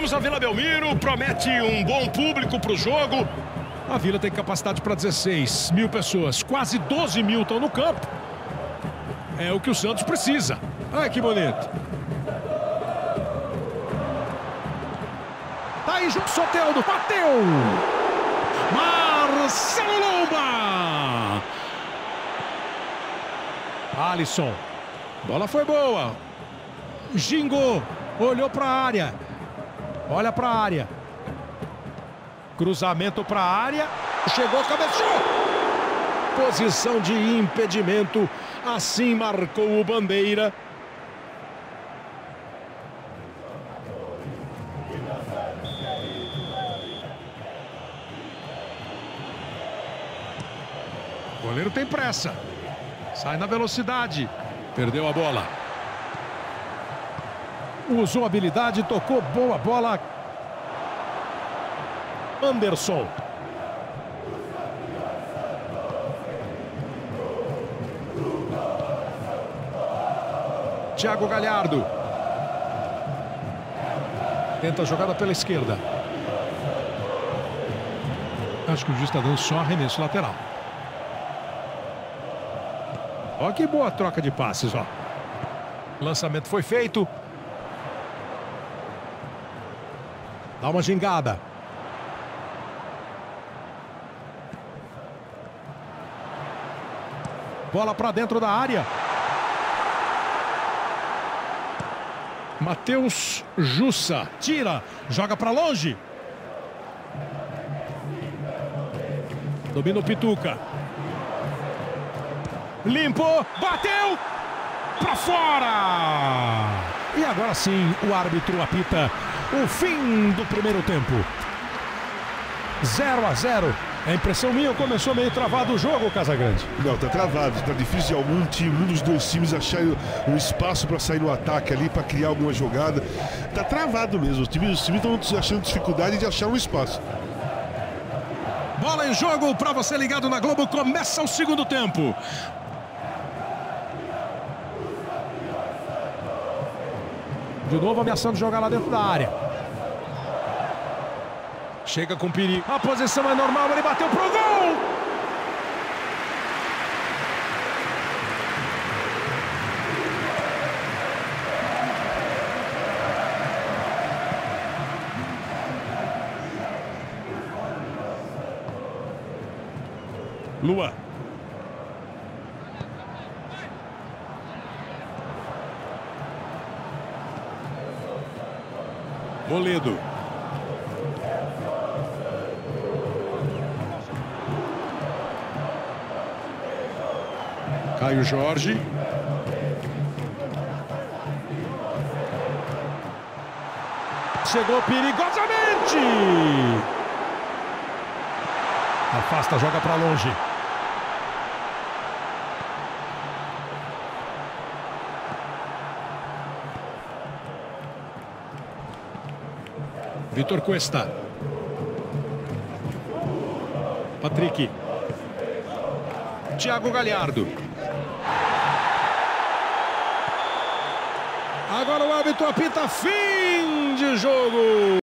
Chegamos a Vila Belmiro, promete um bom público para o jogo. A Vila tem capacidade para 16 mil pessoas, quase 12 mil estão no campo. É o que o Santos precisa. Olha que bonito. Tá aí, João Soteldo, bateu! Marcelo Lomba! Alisson. Bola foi boa. Gingou. Olhou para a área. Olha para a área. Cruzamento para a área. Chegou, cabeceou. Posição de impedimento. Assim marcou o Bandeira. O goleiro tem pressa. Sai na velocidade. Perdeu a bola. Usou habilidade, tocou boa bola. Anderson. Thiago Galhardo. Tenta a jogada pela esquerda. Acho que o juiz está dando só arremesso lateral. Ó que boa troca de passes, ó. Lançamento foi feito. Dá uma gingada. Bola para dentro da área. Matheus Jussa tira, joga para longe. Domina o Pituca. Limpou, bateu para fora. E agora sim o árbitro apita o fim do primeiro tempo. 0-0. É impressão minha, começou meio travado o jogo, Casagrande. Não, tá travado. Tá difícil de um dos dois times achar um espaço para sair no ataque ali, para criar alguma jogada. Tá travado mesmo. Os times estão achando dificuldade de achar um espaço. Bola em jogo para você ligado na Globo. Começa o segundo tempo. De novo ameaçando jogar lá dentro da área. Chega com perigo. A posição é normal, ele bateu pro gol! Lua. Moledo. Caio Jorge. Chegou perigosamente. Afasta, joga para longe. Vitor Cuesta. Patrick. Thiago Galhardo. Agora o árbitro apita fim de jogo.